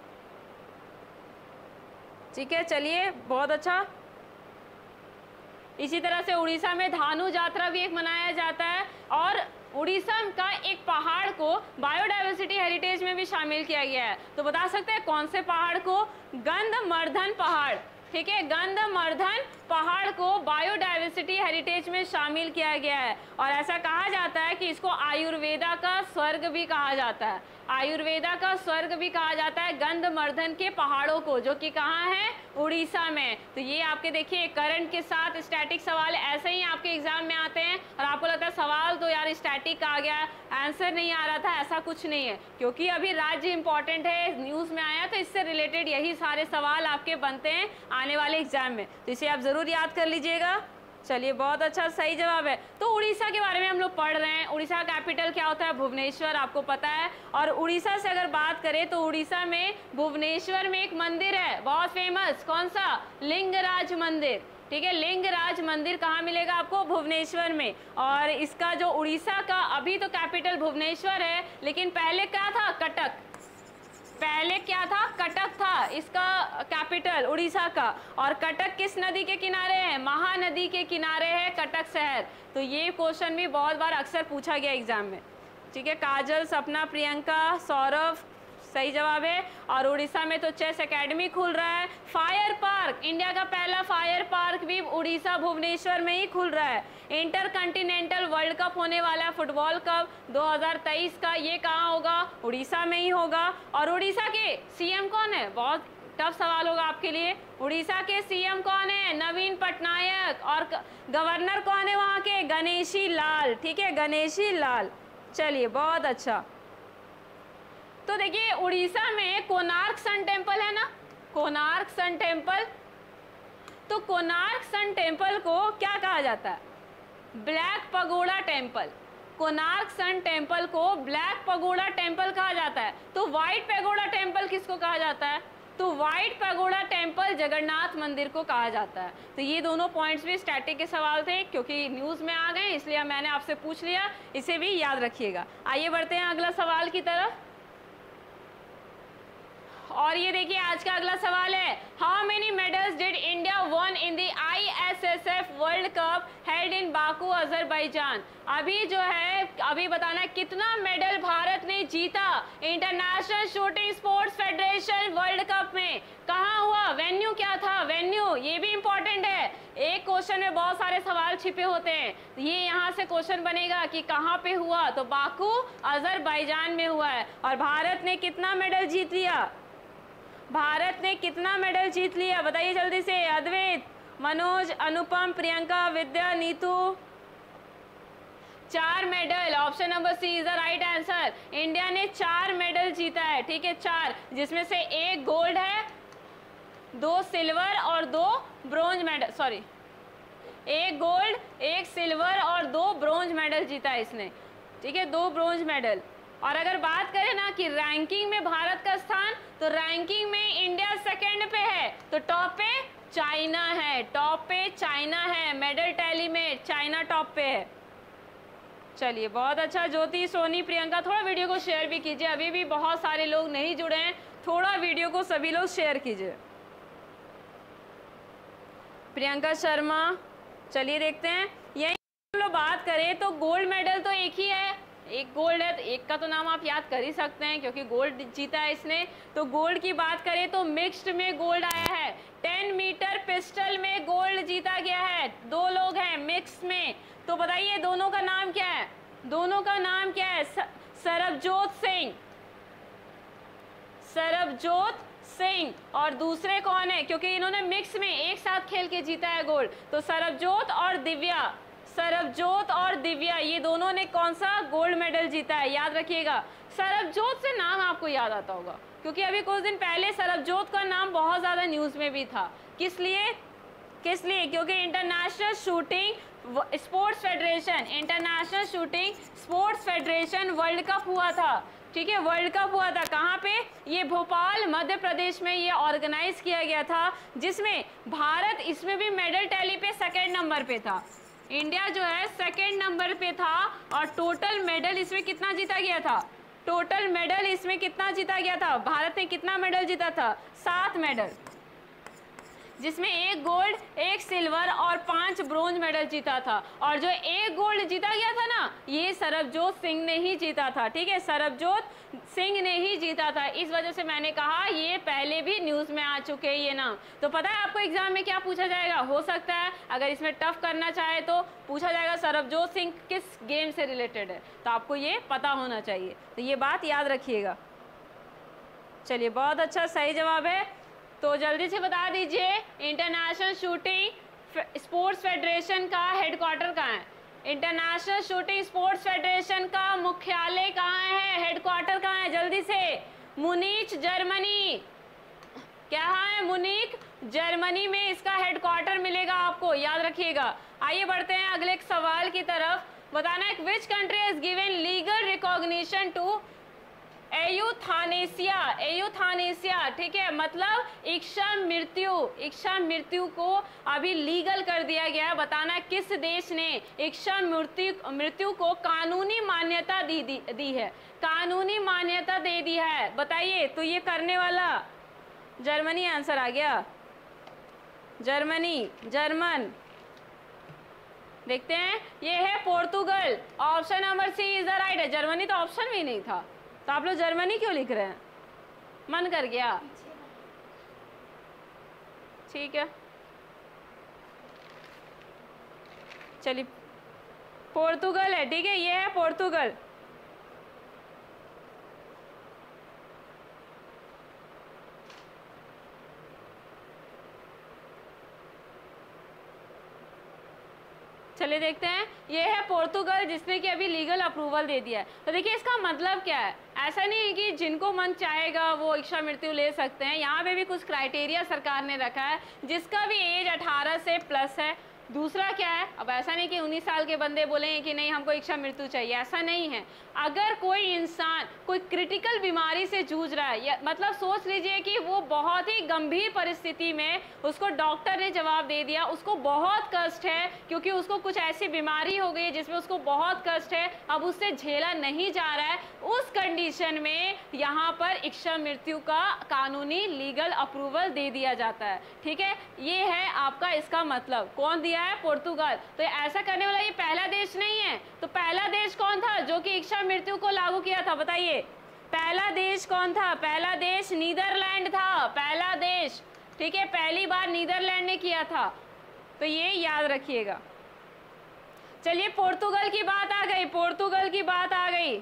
ठीक है, चलिए, बहुत अच्छा। इसी तरह से उड़ीसा में धानु यात्रा भी एक मनाया जाता है, और उड़ीसा का एक पहाड़ को बायोडायवर्सिटी हेरिटेज में भी शामिल किया गया है। तो बता सकते हैं कौन से पहाड़ को? गंधमर्धन पहाड़, ठीक है, गंधमर्धन पहाड़ को बायोडायवर्सिटी हेरिटेज में शामिल किया गया है। और ऐसा कहा जाता है कि इसको आयुर्वेदा का स्वर्ग भी कहा जाता है, आयुर्वेदा का स्वर्ग भी कहा जाता है गंधमर्धन के पहाड़ों को, जो कि कहाँ है? उड़ीसा में। तो ये आपके देखिए करंट के साथ स्टैटिक सवाल ऐसे ही आपके एग्जाम में आते हैं, और आपको लगता है सवाल तो यार स्टैटिक आ गया, आंसर नहीं आ रहा था, ऐसा कुछ नहीं है, क्योंकि अभी राज्य इंपॉर्टेंट है, न्यूज़ में आया, तो इससे रिलेटेड यही सारे सवाल आपके बनते हैं आने वाले एग्जाम में, तो इसे आप ज़रूर याद कर लीजिएगा। चलिए, बहुत अच्छा, सही जवाब है। तो उड़ीसा के बारे में हम लोग पढ़ रहे हैं। उड़ीसा का कैपिटल क्या होता है? भुवनेश्वर, आपको पता है। और उड़ीसा से अगर बात करें तो उड़ीसा में भुवनेश्वर में एक मंदिर है बहुत फेमस, कौन सा? लिंगराज मंदिर, ठीक है, लिंगराज मंदिर कहाँ मिलेगा आपको? भुवनेश्वर में। और इसका जो उड़ीसा का अभी तो कैपिटल भुवनेश्वर है, लेकिन पहले क्या था? कटक। पहले क्या था? कटक था इसका कैपिटल उड़ीसा का। और कटक किस नदी के किनारे है? महानदी के किनारे है कटक शहर। तो ये क्वेश्चन भी बहुत बार अक्सर पूछा गया एग्जाम में, ठीक है। काजल, सपना, प्रियंका, सौरभ, सही जवाब है। और उड़ीसा में तो चेस एकेडमी खुल रहा है। फायर पार्क, इंडिया का पहला फायर पार्क भी उड़ीसा भुवनेश्वर में ही खुल रहा है। इंटर कंटिनेंटल वर्ल्ड कप होने वाला है फुटबॉल कप दो हज़ार तेईस का, ये कहाँ होगा? उड़ीसा में ही होगा। और उड़ीसा के सीएम कौन है? बहुत टफ सवाल होगा आपके लिए। उड़ीसा के सीएम कौन है? नवीन पटनायक। और गवर्नर कौन है वहाँ के? गणेशी लाल, ठीक है, गणेशी लाल। चलिए, बहुत अच्छा। तो देखिए उड़ीसा में कोणार्क सन टेम्पल है ना, कोणार्क सन टेम्पल। तो कोणार्क सन टेम्पल को क्या कहा जाता है? Black pagoda temple. Konark sun temple को ब्लैक पगोड़ा टेम्पल कहा जाता है। तो व्हाइट पैगोडा टेम्पल किसको कहा जाता है? तो व्हाइट पैगोडा टेम्पल जगन्नाथ मंदिर को कहा जाता है। तो ये दोनों पॉइंट्स भी स्टैटिक के सवाल थे, क्योंकि न्यूज़ में आ गए, इसलिए मैंने आपसे पूछ लिया, इसे भी याद रखिएगा। आइए बढ़ते हैं अगला सवाल की तरफ। और और ये देखिए आज का अगला सवाल है, how many medals did India won in the I S S F world cup held in Baku Azerbaijan. अभी जो है अभी बताना कितना मेडल भारत ने जीता international shooting sports federation world cup में, कहाँ हुआ, वेन्यू क्या था, वेन्यू ये भी इंपॉर्टेंट है। एक क्वेश्चन में बहुत सारे सवाल छिपे होते हैं, ये यहाँ से क्वेश्चन बनेगा कि कहाँ पे हुआ, तो बाकू अजरबैजान में हुआ है। और भारत ने कितना मेडल जीत लिया, भारत ने कितना मेडल जीत लिया बताइए जल्दी से, अद्वैत, मनोज, अनुपम, प्रियंका, विद्या, नीतू। चार medal, option number C is the right answer. India ने चार मेडल जीता है, ठीक है, चार, जिसमें से एक गोल्ड है, दो सिल्वर और दो ब्रोंज मेडल, सॉरी एक गोल्ड, एक सिल्वर और दो ब्रोंज मेडल जीता है इसने, ठीक है, दो ब्रोंज मेडल। और अगर बात करें ना कि रैंकिंग में भारत का स्थान, तो रैंकिंग में इंडिया सेकंड पे है, तो टॉप पे चाइना है, टॉप पे चाइना है, मेडल टैली में चाइना टॉप पे है। चलिए बहुत अच्छा, ज्योति, सोनी, प्रियंका, थोड़ा वीडियो को शेयर भी कीजिए, अभी भी बहुत सारे लोग नहीं जुड़े हैं, थोड़ा वीडियो को सभी लोग शेयर कीजिए। प्रियंका शर्मा, चलिए देखते हैं, यही हम लोग बात करें तो गोल्ड मेडल तो एक ही है, एक गोल्ड है, तो एक का तो नाम आप याद कर ही सकते हैं क्योंकि गोल्ड जीता है इसने। तो गोल्ड की बात करें तो मिक्स्ड में गोल्ड आया है, टेन मीटर पिस्टल में गोल्ड जीता गया है, दो लोग हैं मिक्स में, तो बताइए दोनों का नाम क्या है, दोनों का नाम क्या है, सरबजोत सिंह, सरबजोत सिंह, और दूसरे कौन है, क्योंकि इन्होंने मिक्स में एक साथ खेल के जीता है गोल्ड, तो सरबजोत और दिव्या, सरबजोत और दिव्या, ये दोनों ने कौन सा गोल्ड मेडल जीता है, याद रखिएगा। सरबजोत से नाम आपको याद आता होगा क्योंकि अभी कुछ दिन पहले सरबजोत का नाम बहुत ज़्यादा न्यूज़ में भी था, किस लिए, किस लिए, क्योंकि international shooting sports federation, international shooting sports federation world cup हुआ था, ठीक है, वर्ल्ड कप हुआ था, कहाँ पे, ये भोपाल मध्य प्रदेश में ये ऑर्गेनाइज किया गया था, जिसमें भारत इसमें भी मेडल टैली पे सेकेंड नंबर पे था, इंडिया जो है सेकेंड नंबर पे था, और टोटल मेडल इसमें कितना जीता गया था, टोटल मेडल इसमें कितना जीता गया था, भारत ने कितना मेडल जीता था, सात मेडल, जिसमें एक गोल्ड, एक सिल्वर और पांच ब्रोंज मेडल जीता था। और जो एक गोल्ड जीता गया था ना, ये सरबजोत सिंह ने ही जीता था, ठीक है, सरबजोत सिंह ने ही जीता था, इस वजह से मैंने कहा ये पहले भी न्यूज़ में आ चुके हैं ये नाम। तो पता है आपको एग्जाम में क्या पूछा जाएगा, हो सकता है अगर इसमें टफ करना चाहे तो पूछा जाएगा सरबजोत सिंह किस गेम से रिलेटेड है, तो आपको ये पता होना चाहिए, तो ये बात याद रखिएगा। चलिए बहुत अच्छा, सही जवाब है। तो जल्दी से बता दीजिए इंटरनेशनल शूटिंग स्पोर्ट्स फेडरेशन का हेडक्वार्टर कहाँ है, इंटरनेशनल शूटिंग स्पोर्ट्स फेडरेशन का मुख्यालय कहाँ है, हेडक्वार्टर कहाँ है, जल्दी से, मुनीच जर्मनी, क्या है, मुनीक जर्मनी में इसका हेडक्वार्टर मिलेगा आपको, याद रखिएगा। आइए बढ़ते हैं अगले सवाल की तरफ, बताना है which country has given legal recognition to euthanasia, euthanasia, ठीक है, मतलब इच्छा मृत्यु, इच्छा मृत्यु को अभी लीगल कर दिया गया है। बताना किस देश ने इच्छा मृत्यु मृत्यु को कानूनी मान्यता दी, दी दी है, कानूनी मान्यता दे दी है, बताइए। तो ये करने वाला जर्मनी आंसर आ गया, जर्मनी, जर्मन, देखते हैं, ये है Portugal, option number C is the right है। जर्मनी तो ऑप्शन में ही नहीं था, तो आप लोग जर्मनी क्यों लिख रहे हैं, मन कर गया, ठीक है, चलिए पोर्तुगल है, ठीक है, ये है पोर्तुगल। चलिए देखते हैं, ये है पोर्तुगल जिसने कि अभी लीगल अप्रूवल दे दिया है। तो देखिए इसका मतलब क्या है, ऐसा नहीं है कि जिनको मन चाहेगा वो इच्छा मृत्यु ले सकते हैं, यहाँ पे भी कुछ क्राइटेरिया सरकार ने रखा है, जिसका भी एज अठारह से प्लस है, दूसरा क्या है, अब ऐसा नहीं कि उन्नीस साल के बंदे बोलेंगे कि नहीं हमको इच्छा मृत्यु चाहिए, ऐसा नहीं है। अगर कोई इंसान कोई क्रिटिकल बीमारी से जूझ रहा है, या मतलब सोच लीजिए कि वो बहुत ही गंभीर परिस्थिति में, उसको डॉक्टर ने जवाब दे दिया, उसको बहुत कष्ट है क्योंकि उसको कुछ ऐसी बीमारी हो गई है जिसमें उसको बहुत कष्ट है, अब उससे झेला नहीं जा रहा है, उस कंडीशन में यहाँ पर इच्छा मृत्यु का कानूनी लीगल अप्रूवल दे दिया जाता है। ठीक है, ये है आपका इसका मतलब। कौन दिया है? पुर्तगाल। तो ऐसा करने वाला ये पहला देश नहीं है। तो पहला देश कौन था जो कि इच्छा मृत्यु को लागू किया था? बताइए, पहला देश कौन था? पहला देश नीदरलैंड था, पहला देश। ठीक है, पहली बार नीदरलैंड ने किया था, तो ये याद रखिएगा। चलिए, पोर्तुगल की बात आ गई, पोर्तुगल की बात आ गई।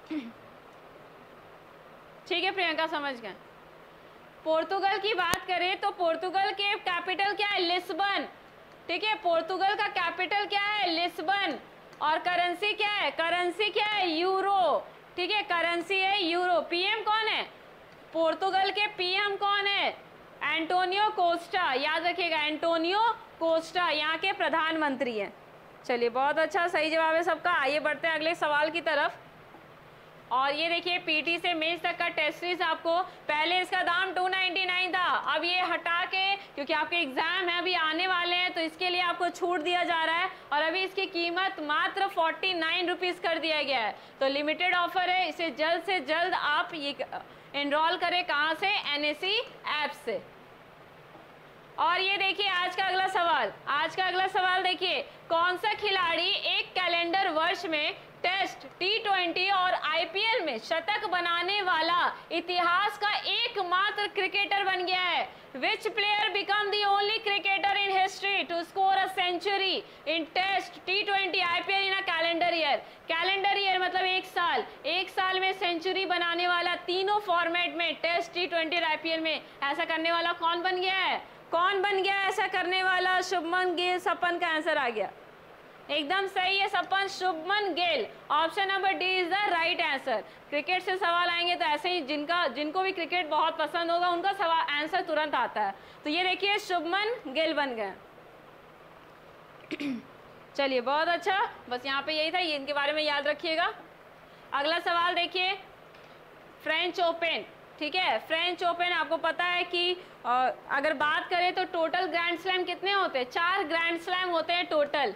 ठीक है प्रियंका, समझ गए। पोर्तुगल की बात करें तो पोर्तुगल के कैपिटल क्या है? लिस्बन। ठीक है, पोर्तुगल का कैपिटल क्या है? लिस्बन। और करेंसी क्या है? करेंसी क्या है? यूरो। ठीक है, करेंसी है यूरो। पीएम कौन है? पोर्तुगल के पीएम कौन है? Antonio Costa. याद रखिएगा, एंटोनियो कोस्टा यहाँ के प्रधानमंत्री हैं। चलिए, बहुत अच्छा, सही जवाब है सबका। आइए बढ़ते हैं अगले सवाल की तरफ। और ये देखिए, पीटी से मेंस तक का टेस्ट सीरीज आपको, पहले इसका दाम टू नाइन्टी नाइन था, अब ये हटा के, क्योंकि आपके एग्जाम है अभी आने वाले हैं, तो इसके लिए आपको छूट दिया जा रहा है, और अभी इसकी कीमत मात्र फोर्टी नाइन रुपीज़ कर दिया गया है। तो लिमिटेड ऑफर है, इसे जल्द से जल्द आप ये एनरोल करें। कहाँ से? एनएससी ऐप से। और ये देखिए आज का अगला सवाल, आज का अगला सवाल देखिए, कौन सा खिलाड़ी एक कैलेंडर वर्ष में टेस्ट, टी ट्वेंटी और आईपीएल में शतक बनाने वाला इतिहास का एकमात्र क्रिकेटर बन गया है? Which player become the only cricketer in history to score a century in Test, T twenty, IPL in a calendar year? Calendar year मतलब एक साल, एक साल में सेंचुरी बनाने वाला तीनों फॉर्मेट में, टेस्ट, टी ट्वेंटी और आईपीएल में, ऐसा करने वाला कौन बन गया है? कौन बन गया ऐसा करने वाला? शुभमन गिल। सपन का आंसर आ गया, एकदम सही है Sapan, Shubman Gill. Option number D is the right answer. Cricket से सवाल आएंगे तो ऐसे ही जिनका जिनको भी क्रिकेट बहुत पसंद होगा उनका सवाल आंसर तुरंत आता है। तो ये देखिए, शुभमन गिल बन गए। चलिए, बहुत अच्छा, बस यहाँ पे यही था, ये इनके बारे में याद रखिएगा। अगला सवाल देखिए, फ्रेंच ओपन। ठीक है, फ्रेंच ओपन आपको पता है कि आ, अगर बात करें तो टोटल ग्रैंड स्लैम कितने होते हैं? चार ग्रैंड स्लैम होते हैं टोटल,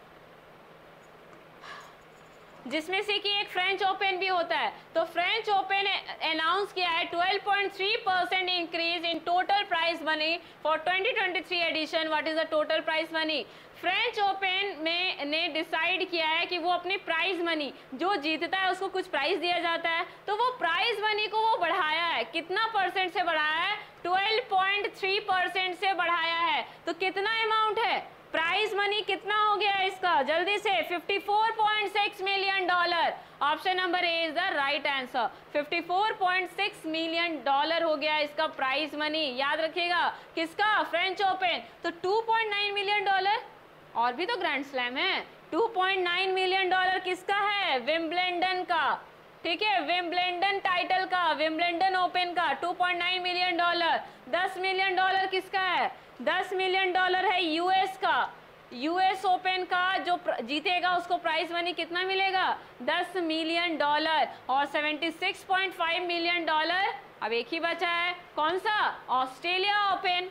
जिसमें से कि एक फ्रेंच ओपन भी होता है। तो फ्रेंच ओपन अनाउंस किया है twelve point three percent increase in total prize money for twenty twenty three edition. What is the total prize money? French Open में ने डिसाइड किया है कि वो अपनी प्राइज मनी, जो जीतता है उसको कुछ प्राइज दिया जाता है, तो वो प्राइज मनी को वो बढ़ाया है। कितना परसेंट से बढ़ाया है? ट्वेल्व पॉइंट थ्री परसेंट से बढ़ाया है। तो कितना अमाउंट है? प्राइज मनी कितना हो गया इसका? जल्दी से, fifty four point six million dollar. Option number A is the right answer. Fifty four point six million dollar हो गया इसका प्राइज मनी। याद रखिएगा, किसका? French Open. तो two point nine million dollar, और भी तो ग्रैंड स्लैम है। Two point nine million dollar किसका है? विंबलडन का। ठीक है, विंबलडन टाइटल का, विंबलडन ओपन का two point nine million dollar. दस मिलियन डॉलर किसका है? दस मिलियन डॉलर है यूएस का। यूएस ओपन का जो जीतेगा उसको प्राइज मनी कितना मिलेगा? दस मिलियन डॉलर। और seventy six point five million dollar अब एक ही बचा है, कौन सा? Australia open.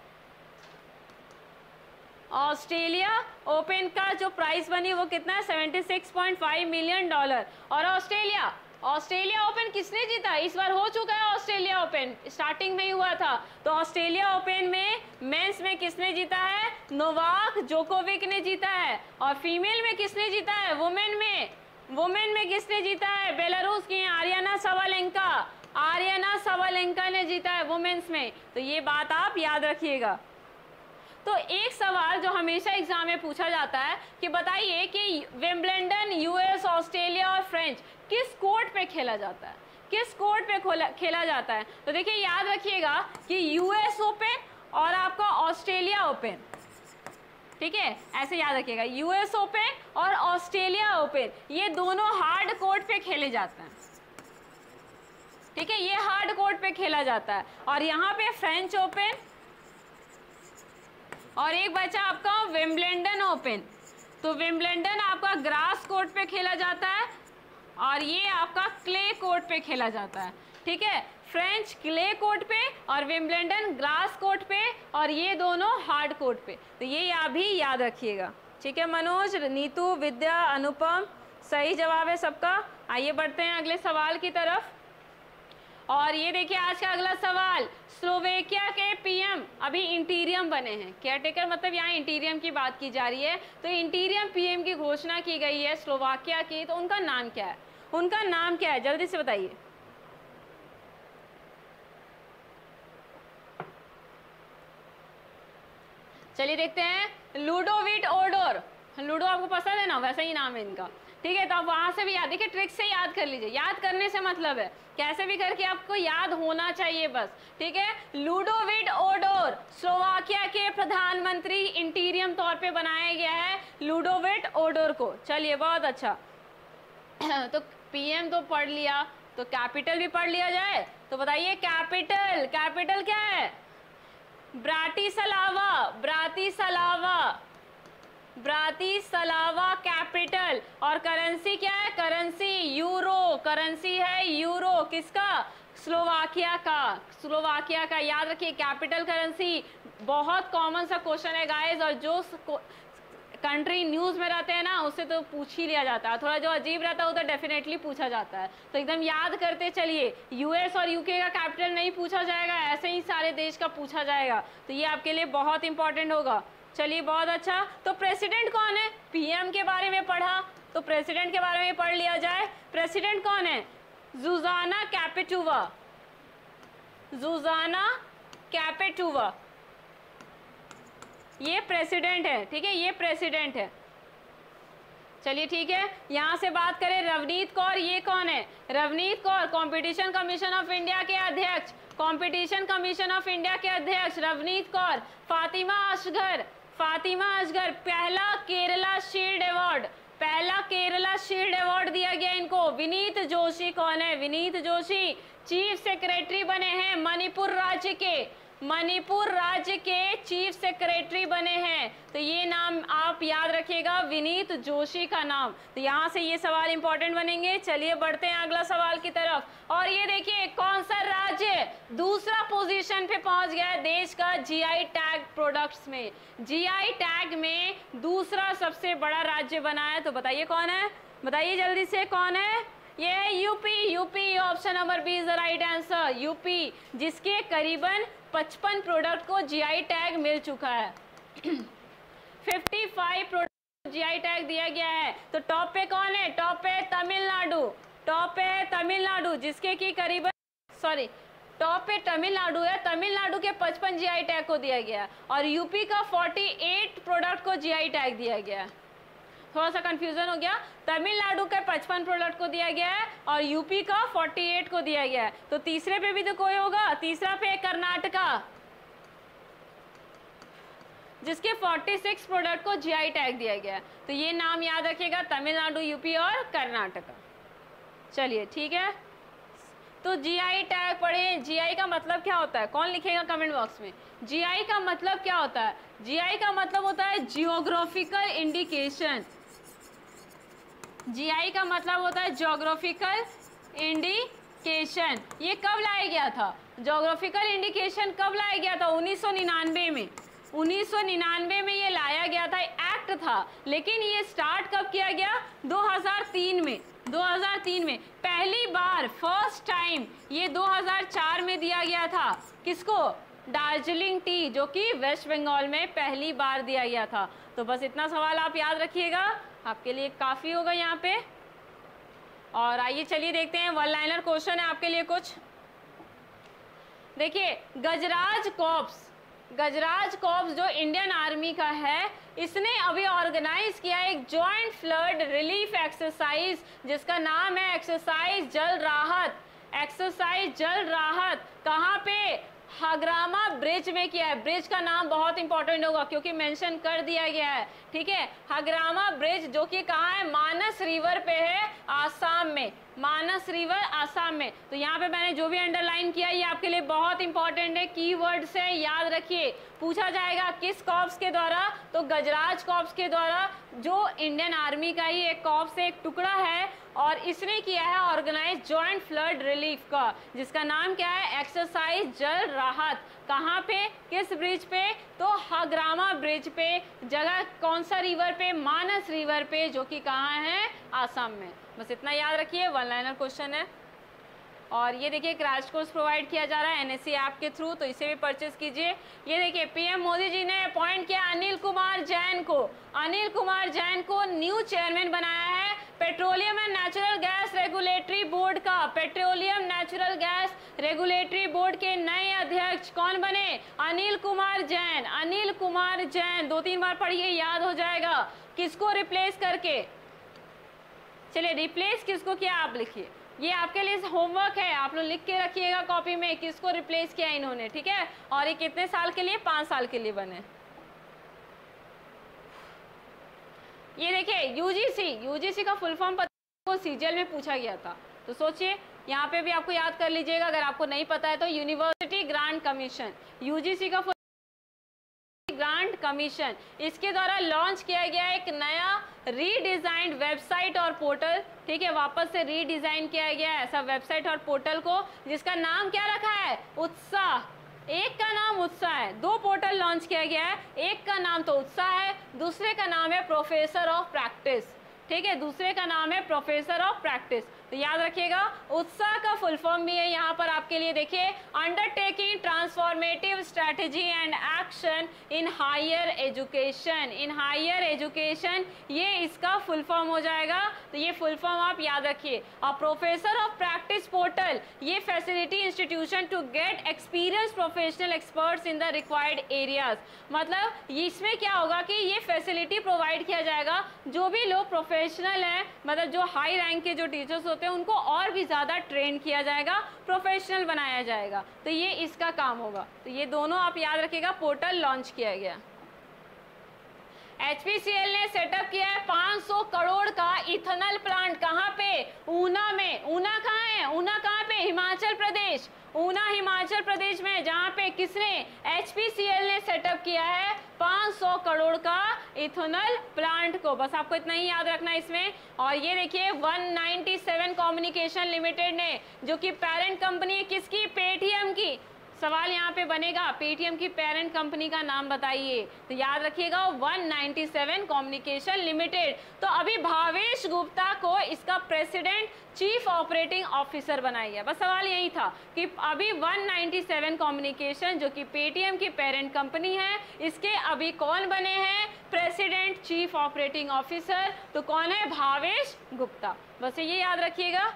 ऑस्ट्रेलिया ओपन का जो प्राइस मनी वो कितना है? Seventy six point five million dollar. और ऑस्ट्रेलिया ऑस्ट्रेलिया ओपन किसने जीता? इस बार हो चुका है ऑस्ट्रेलिया ओपन, स्टार्टिंग में ही हुआ था। तो ऑस्ट्रेलिया ओपन में मेंस में किसने जीता है? नोवाक जोकोविक ने जीता है। और फीमेल में किसने जीता है? वुमेन में वुमेन में किसने जीता है? बेलारूस की आरियाना सवालेंका। आरियाना सवालेंका ने जीता है वुमेन्स में। तो ये बात आप याद रखिएगा। तो एक सवाल जो हमेशा एग्जाम में पूछा जाता है कि बताइए कि विंबलडन, यूएस, ऑस्ट्रेलिया और फ्रेंच किस कोर्ट पे खेला जाता है? किस कोर्ट पे खेला जाता है? तो देखिए, याद रखिएगा कि यूएस ओपन और आपका ऑस्ट्रेलिया ओपन, ठीक है, ऐसे याद रखिएगा, यूएस ओपन और ऑस्ट्रेलिया ओपन ये दोनों हार्ड कोर्ट पे खेले जाते हैं। ठीक है, ये हार्ड कोर्ट पे खेला जाता है। और यहाँ पे फ्रेंच ओपन और एक बचा आपका विंबलडन ओपन। तो विंबलडन आपका ग्रास कोर्ट पे खेला जाता है और ये आपका क्ले कोर्ट पे खेला जाता है, ठीक है। फ्रेंच क्ले कोर्ट पे और विंबलडन ग्रास कोर्ट पे और ये दोनों हार्ड कोर्ट पे। तो ये आप भी याद रखिएगा, ठीक है। मनोज, नीतू, विद्या, अनुपम, सही जवाब है सबका। आइए बढ़ते हैं अगले सवाल की तरफ। और ये देखिए आज का अगला सवाल, स्लोवेकिया के पीएम अभी इंटीरियम बने हैं। केयरटेकर मतलब यहाँ इंटीरियम की बात की जा रही है। तो इंटीरियम पीएम की घोषणा की गई है स्लोवाकिया की, तो उनका नाम क्या है? उनका नाम क्या है, जल्दी से बताइए। चलिए देखते हैं। लुडोविट ओडोर, लूडो आपको पसंद है ना, वैसा ही नाम है इनका, ठीक है। तो आप वहां से भी याद, देखिए ट्रिक से याद कर लीजिए। याद करने से मतलब है कैसे भी करके आपको याद होना चाहिए बस, ठीक है। लुडोविट ओडोर स्लोवाकिया के प्रधानमंत्री इंटीरियम तौर पे बनाया गया है लुडोविट ओडोर को। चलिए बहुत अच्छा। तो पीएम तो पढ़ लिया, तो कैपिटल भी पढ़ लिया जाए। तो बताइए कैपिटल, कैपिटल क्या है? Bratislava, Bratislava, Bratislava capital. और करेंसी क्या है? करेंसी यूरो, करेंसी है यूरो। किसका? स्लोवाकिया का, स्लोवाकिया का। याद रखिए कैपिटल करेंसी बहुत कॉमन सा क्वेश्चन है गाइस, और जो कंट्री न्यूज में रहते हैं ना उससे तो पूछ ही लिया जाता है। थोड़ा जो अजीब रहता है वो तो डेफिनेटली पूछा जाता है, तो एकदम याद करते चलिए। यूएस और यूके का कैपिटल नहीं पूछा जाएगा, ऐसे ही सारे देश का पूछा जाएगा, तो ये आपके लिए बहुत इंपॉर्टेंट होगा। चलिए बहुत अच्छा। तो प्रेसिडेंट कौन है? पीएम के बारे में पढ़ा, तो प्रेसिडेंट के बारे में पढ़ लिया जाए। प्रेसिडेंट कौन है? जुजाना कैपेटुवा, जुजाना कैपेटुवा, ये प्रेसिडेंट है, ठीक है, ये प्रेसिडेंट है। चलिए ठीक है। यहाँ से बात करें रवनीत कौर, ये कौन है? Ravneet Kaur competition commission of India के अध्यक्ष, कंपटीशन कमीशन ऑफ इंडिया के अध्यक्ष रवनीत कौर। फातिमा असगर, फातिमा असगर पहला केरला शील्ड अवार्ड, पहला केरला शील्ड अवार्ड दिया गया इनको। विनीत जोशी कौन है? विनीत जोशी चीफ सेक्रेटरी बने हैं मणिपुर राज्य के, मणिपुर राज्य के चीफ सेक्रेटरी बने हैं। तो ये नाम आप याद रखिएगा, विनीत जोशी का नाम। तो यहाँ से ये सवाल इंपॉर्टेंट बनेंगे। चलिए बढ़ते हैं अगला सवाल की तरफ। और ये देखिए कौन सा राज्य दूसरा पोजीशन पे पहुंच गया है देश का जीआई टैग प्रोडक्ट्स में? जीआई टैग में दूसरा सबसे बड़ा राज्य बना है, तो बताइए कौन है? बताइए जल्दी से कौन है? ये है UP. UP option number B is the right answer, UP, जिसके करीबन पचपन प्रोडक्ट को जीआई टैग मिल चुका है। पचपन प्रोडक्ट जीआई टैग दिया गया है। तो टॉप पे कौन है? टॉप पे तमिलनाडु, टॉप पे तमिलनाडु, जिसके की करीबन सॉरी टॉप पे तमिलनाडु है, तमिलनाडु के पचपन जीआई टैग को दिया गया है। और यूपी का अड़तालीस प्रोडक्ट को जीआई टैग दिया गया है। थोड़ा सा कंफ्यूजन हो गया, तमिलनाडु के पचपन प्रोडक्ट को दिया गया है और यूपी का अड़तालीस को दिया गया है। तो तीसरे पे भी तो कोई होगा, तीसरा पे कर्नाटका, जिसके छियालीस प्रोडक्ट को जीआई टैग दिया गया है। तो ये नाम याद रखिएगा, तमिलनाडु, यूपी और कर्नाटका। चलिए ठीक है। तो जीआई टैग पढ़े। जीआई का मतलब क्या होता है? कौन लिखेगा कमेंट बॉक्स में? जीआई का मतलब क्या होता है? जीआई का मतलब होता है जियोग्राफिकल इंडिकेशन। जीआई का मतलब होता है ज्योग्राफिकल इंडिकेशन। ये कब लाया गया था? ज्योग्राफिकल इंडिकेशन कब लाया गया था? उन्नीस सौ निन्यानवे में, उन्नीस सौ निन्यानवे में ये लाया गया था, एक्ट था। लेकिन ये स्टार्ट कब किया गया? दो हज़ार तीन में, दो हज़ार तीन में पहली बार, फर्स्ट टाइम ये दो हज़ार चार में दिया गया था। किसको? दार्जिलिंग टी, जो कि वेस्ट बंगाल में पहली बार दिया गया था। तो बस इतना सवाल आप याद रखिएगा, आपके लिए काफ़ी होगा यहाँ पे। और आइए चलिए देखते हैं, वन लाइनर क्वेश्चन है आपके लिए कुछ। देखिए गजराज कॉर्प्स, गजराज कॉर्प्स जो इंडियन आर्मी का है, इसने अभी ऑर्गेनाइज किया एक जॉइंट फ्लड रिलीफ एक्सरसाइज, जिसका नाम है एक्सरसाइज जल राहत, एक्सरसाइज जल राहत। कहाँ पे? हाग्रामा ब्रिज में किया है। ब्रिज का नाम बहुत इंपॉर्टेंट होगा क्योंकि मेंशन कर दिया गया है, ठीक है। हाग्रामा ब्रिज जो कि कहाँ है? मानस रिवर पे है, आसाम में। मानस रिवर आसाम में। तो यहाँ पे मैंने जो भी अंडरलाइन किया ये आपके लिए बहुत इंपॉर्टेंट है, कीवर्ड से याद रखिए। पूछा जाएगा किस कॉर्प्स के द्वारा, तो गजराज कॉर्प्स के द्वारा, जो इंडियन आर्मी का ही एक कॉर्प्स एक टुकड़ा है और इसने किया है ऑर्गेनाइज जॉइंट फ्लड रिलीफ का, जिसका नाम क्या है, एक्सरसाइज जल राहत। कहाँ पे, किस ब्रिज पे, तो हग्रामा ब्रिज पे। जगह कौन सा रिवर पे, मानस रिवर पे, जो कि कहाँ है, आसाम में। बस इतना याद रखिए, वन लाइनर क्वेश्चन है। और ये देखिए क्रैश कोर्स प्रोवाइड किया जा रहा है एनएससी ऐप के थ्रू, तो इसे भी परचेस कीजिए। ये देखिए पीएम मोदी जी ने अपॉइंट किया अनिल कुमार जैन को, अनिल कुमार जैन को न्यू चेयरमैन बनाया है petroleum and natural gas regulatory board का। Petroleum natural gas regulatory board के नए अध्यक्ष कौन बने, अनिल कुमार जैन। अनिल कुमार जैन, दो तीन बार पढ़िए, याद हो जाएगा। किसको रिप्लेस करके, चलिए रिप्लेस किसको किया आप लिखिए, ये आपके लिए होमवर्क है, आप लोग लिख के रखिएगा कॉपी में, किसको रिप्लेस किया इन्होंने, ठीक है। और ये कितने साल के लिए, पांच साल के लिए बने। ये देखिए यूजीसी, यूजीसी का फुल फॉर्म पता को सीजीएल में पूछा गया था, तो सोचिए यहाँ पे भी आपको याद कर लीजिएगा, अगर आपको नहीं पता है तो यूनिवर्सिटी ग्रांट कमीशन, यूजीसी का ग्रांट कमीशन, इसके द्वारा लॉन्च किया गया एक नया रीडिजाइंड वेबसाइट और पोर्टल, ठीक है, वापस से रीडिजाइन किया गया ऐसा वेबसाइट और पोर्टल को, जिसका नाम क्या रखा है, उत्साह। एक का नाम उत्साह है, दो पोर्टल लॉन्च किया गया है, एक का नाम तो उत्साह है, दूसरे का नाम है प्रोफेसर ऑफ प्रैक्टिस, ठीक है, दूसरे का नाम है प्रोफेसर ऑफ प्रैक्टिस। तो याद रखिएगा, उत्साह का फुल फॉर्म भी है यहाँ पर आपके लिए, देखिए undertaking transformative strategy and action in higher education, in higher education, ये इसका फुल फॉर्म हो जाएगा। तो ये फुल फॉर्म आप याद रखिए। और प्रोफेसर ऑफ प्रैक्टिस पोर्टल, ये facility institution to get experience professional experts in the required areas, मतलब इसमें क्या होगा कि ये फैसिलिटी प्रोवाइड किया जाएगा, जो भी लोग प्रोफेशनल हैं, मतलब जो हाई रैंक के जो टीचर्स होते हैं उनको और भी ज़्यादा ट्रेन किया जाएगा, प्रोफेशनल बनाया जाएगा, तो ये इसका काम होगा। तो ये दोनों आप याद रखिएगा, पोर्टल लॉन्च किया गया। एचपीसीएल ने सेटअप किया है पाँच सौ करोड़ का इथेनॉल प्लांट, कहाँ पे, ऊना में। ऊना कहाँ है, ऊना कहाँ पे, हिमाचल प्रदेश, ऊना हिमाचल प्रदेश में, जहाँ पे किसने, एचपीसीएल ने सेटअप किया है पाँच सौ करोड़ का इथेनॉल प्लांट को, बस आपको इतना ही याद रखना है इसमें। और ये देखिए एक सौ सत्तानवे कम्युनिकेशन लिमिटेड ने, जो कि पेरेंट कंपनी है किसकी, पेटीएम की, सवाल यहाँ पे बनेगा पेटीएम की पेरेंट कंपनी का नाम बताइए, तो याद रखिएगा एक सौ सत्तानवे कम्युनिकेशन लिमिटेड। तो अभी भावेश गुप्ता को इसका प्रेसिडेंट चीफ ऑपरेटिंग ऑफिसर बनाया गया, बस सवाल यही था कि अभी एक सौ सत्तानवे कम्युनिकेशन जो कि पेटीएम की पेरेंट कंपनी है, इसके अभी कौन बने हैं, प्रेसिडेंट चीफ ऑपरेटिंग ऑफिसर, तो कौन है, भावेश गुप्ता, बस ये याद रखिएगा।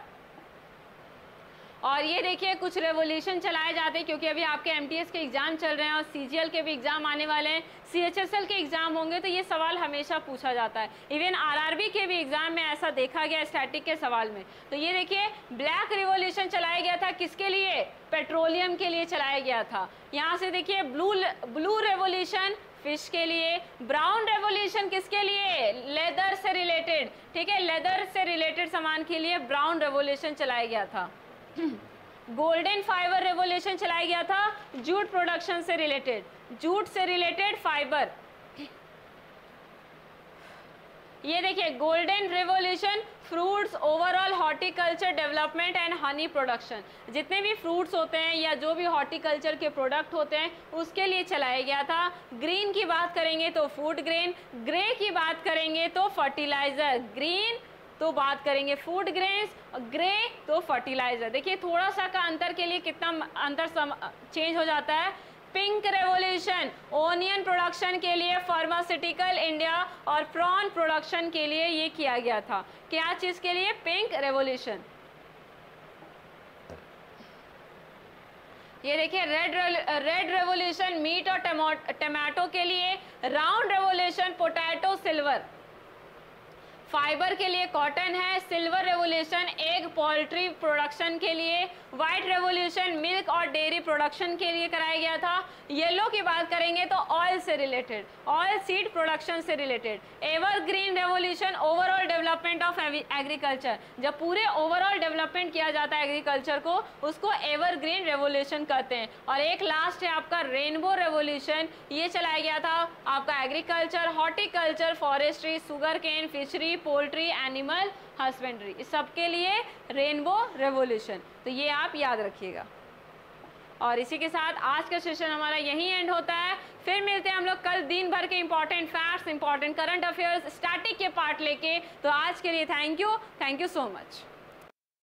और ये देखिए कुछ रेवोल्यूशन चलाए जाते हैं, क्योंकि अभी आपके एमटीएस के एग्जाम चल रहे हैं और सीजीएल के भी एग्जाम आने वाले हैं, सीएचएसएल के एग्जाम होंगे, तो ये सवाल हमेशा पूछा जाता है। इवन आरआरबी के भी एग्जाम में ऐसा देखा गया स्टैटिक के सवाल में। तो ये देखिए ब्लैक रिवोल्यूशन चलाया गया था, किसके लिए, पेट्रोलियम के लिए चलाया गया था। यहाँ से देखिए ब्लू ब्लू रेवोल्यूशन फिश के लिए, ब्राउन रेवोल्यूशन किसके लिए, लेदर से रिलेटेड, ठीक है, लेदर से रिलेटेड सामान के लिए ब्राउन रेवोल्यूशन चलाया गया था। गोल्डन फाइबर रेवोल्यूशन चलाया गया था जूट प्रोडक्शन से रिलेटेड, जूट से रिलेटेड फाइबर। ये देखिए golden revolution fruits overall horticulture development and honey production, जितने भी फ्रूट्स होते हैं या जो भी हॉर्टिकल्चर के प्रोडक्ट होते हैं उसके लिए चलाया गया था। ग्रीन की बात करेंगे तो फूड ग्रेन, ग्रे की बात करेंगे तो फर्टिलाइजर, ग्रीन तो बात करेंगे फूड ग्रेन्स, ग्रे तो फर्टिलाइजर। देखिए थोड़ा सा का अंतर के लिए कितना अंतर चेंज हो जाता है। पिंक रेवोल्यूशन ओनियन प्रोडक्शन के लिए, फार्मास्यूटिकल इंडिया और प्रॉन प्रोडक्शन के लिए ये किया गया था। क्या चीज के लिए, पिंक रेवोल्यूशन। ये देखिए रेड रेड रेवोल्यूशन मीट और टमाटो के लिए, round revolution potato silver. Fibre के लिए कॉटन है, silver revolution egg poultry production के लिए, व्हाइट रेवोल्यूशन मिल्क और डेयरी प्रोडक्शन के लिए कराया गया था। येलो की बात करेंगे तो ऑयल से रिलेटेड, ऑयल सीड प्रोडक्शन से related. Evergreen revolution overall development of agriculture, जब पूरे ओवरऑल डेवलपमेंट किया जाता है एग्रीकल्चर को, उसको एवरग्रीन रेवोल्यूशन कहते हैं। और एक लास्ट है आपका रेनबो रेवोल्यूशन, ये चलाया गया था आपका agriculture, horticulture, forestry, sugar cane, fishery, poultry, animal husbandry, इस सब के लिए रेनबो रेवोल्यूशन। तो ये आप याद रखिएगा। और इसी के साथ आज का सेशन हमारा यहीं एंड होता है। फिर मिलते हैं हम लोग कल दिन भर के important facts, important current affairs, static के पार्ट लेके। तो आज के लिए thank you, thank you so much.